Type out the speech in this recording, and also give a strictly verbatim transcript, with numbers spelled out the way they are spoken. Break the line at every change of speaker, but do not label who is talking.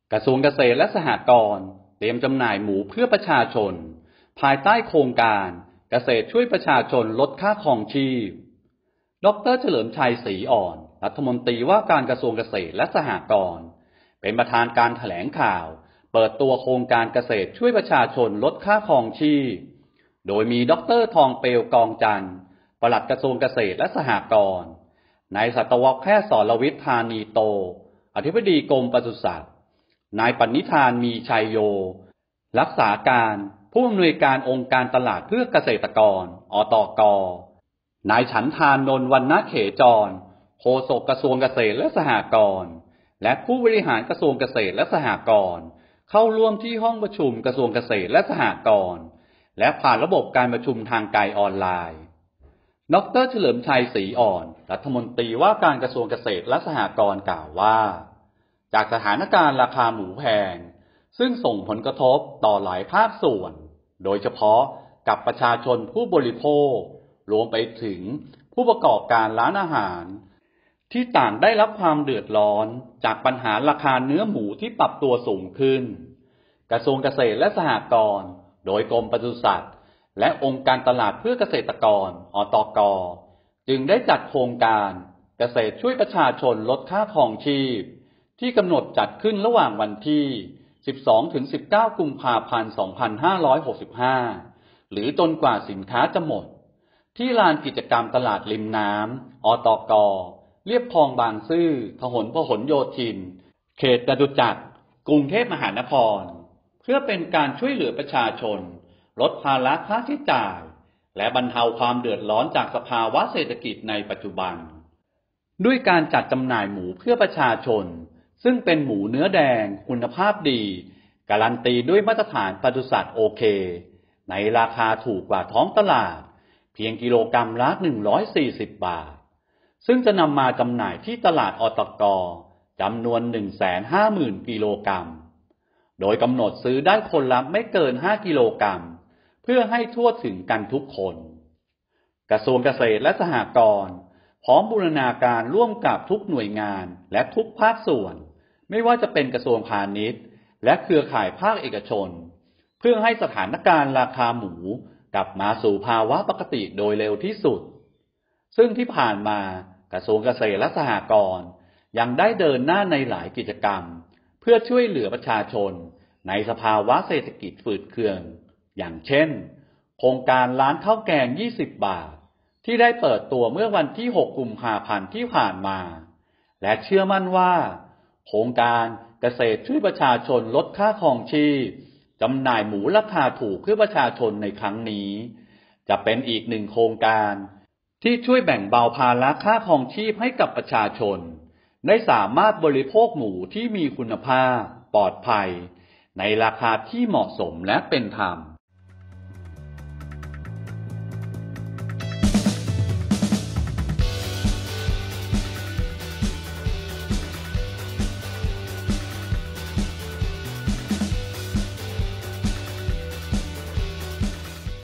กระทรวงเกษตรและสหกรณ์เตรียมจำหน่ายหมูเพื่อประชาชนภายใต้โครงการเกษตรช่วยประชาชนลดค่าครองชีพดร.เฉลิมชัยศรีอ่อนรัฐมนตรีว่าการกระทรวงเกษตรและสหกรณ์เป็นประธานการแถลงข่าวเปิดตัวโครงการเกษตรช่วยประชาชนลดค่าครองชีพโดยมีดร.ทองเปลวกองจันทร์ปลัดกระทรวงเกษตรและสหกรณ์นายสัตวแพทย์สรวิทย์ธานีโตอธิบดีกรมปศุสัตว์นายปณิธานมีชัยโยรักษาการผู้อำนวยการองค์การตลาดเพื่อเกษตรกรอตกนายฉันทานนท์วรรณเขจรโฆษกกระทรวงเกษตรและสหกรณ์และผู้บริหารกระทรวงเกษตรและสหกรณ์เข้าร่วมที่ห้องประชุมกระทรวงเกษตรและสหกรณ์และผ่านระบบการประชุมทางไกลออนไลน์ดร.เฉลิมชัยศรีอ่อนรัฐมนตรีว่าการกระทรวงเกษตรและสหกรณ์กล่าวว่าจากสถานการณ์ราคาหมูแพงซึ่งส่งผลกระทบต่อหลายภาคส่วนโดยเฉพาะกับประชาชนผู้บริโภครวมไปถึงผู้ประกอบการร้านอาหารที่ต่างได้รับความเดือดร้อนจากปัญหาราคาเนื้อหมูที่ปรับตัวสูงขึ้นกระทรวงเกษตรและสหกรณ์โดยกรมปศุสัตว์และองค์การตลาดเพื่อเกษตรกรอตกจึงได้จัดโครงการเกษตรช่วยประชาชนลดค่าครองชีพที่กำหนดจัดขึ้นระหว่างวันที่สิบสองถึงสิบเก้ากุมภาพันธ์สองพันห้าร้อยหกสิบห้าหรือจนกว่าสินค้าจะหมดที่ลานกิจกรรมตลาดริมน้ำอตกเรียบคลองบางซื่อพหลพหลโยธินเขตจตุจักรกรุงเทพมหานครเพื่อเป็นการช่วยเหลือประชาชนลดภาระค่าใช้จ่ายและบรรเทาความเดือดร้อนจากสภาวะเศรษฐกิจในปัจจุบันด้วยการจัดจำหน่ายหมูเพื่อประชาชนซึ่งเป็นหมูเนื้อแดงคุณภาพดีการันตีด้วยมาตรฐานปศุสัตว์โอเคในราคาถูกกว่าท้องตลาดเพียงกิโลกรัมละหนึ่งร้อยสี่สิบบาทซึ่งจะนำมาจำหน่ายที่ตลาดอตกจำนวน หนึ่งแสนห้าหมื่น กิโลกรัมโดยกำหนดซื้อได้คนละไม่เกินห้ากิโลกรัมเพื่อให้ทั่วถึงกันทุกคนกระทรวงเกษตรและสหกรณ์พร้อมบูรณาการร่วมกับทุกหน่วยงานและทุกภาคส่วนไม่ว่าจะเป็นกระทรวงพาณิชย์และเครือข่ายภาคเอกชนเพื่อให้สถานการณ์ราคาหมูกลับมาสู่ภาวะปกติโดยเร็วที่สุดซึ่งที่ผ่านมากระทรวงเกษตรและสหกรณ์ยังได้เดินหน้าในหลายกิจกรรมเพื่อช่วยเหลือประชาชนในสภาวะเศรษฐกิจฝืดเคืองอย่างเช่นโครงการร้านข้าวแกงยี่สิบบาทที่ได้เปิดตัวเมื่อวันที่หกกุมภาพันธ์ที่ผ่านมาและเชื่อมั่นว่าโครงการเกษตรช่วยประชาชนลดค่าครองชีพจำหน่ายหมูราคาถูกเพื่อประชาชนในครั้งนี้จะเป็นอีกหนึ่งโครงการที่ช่วยแบ่งเบาภาระค่าครองชีพให้กับประชาชนได้สามารถบริโภคหมูที่มีคุณภาพปลอดภัยในราคาที่เหมาะสมและเป็นธรรม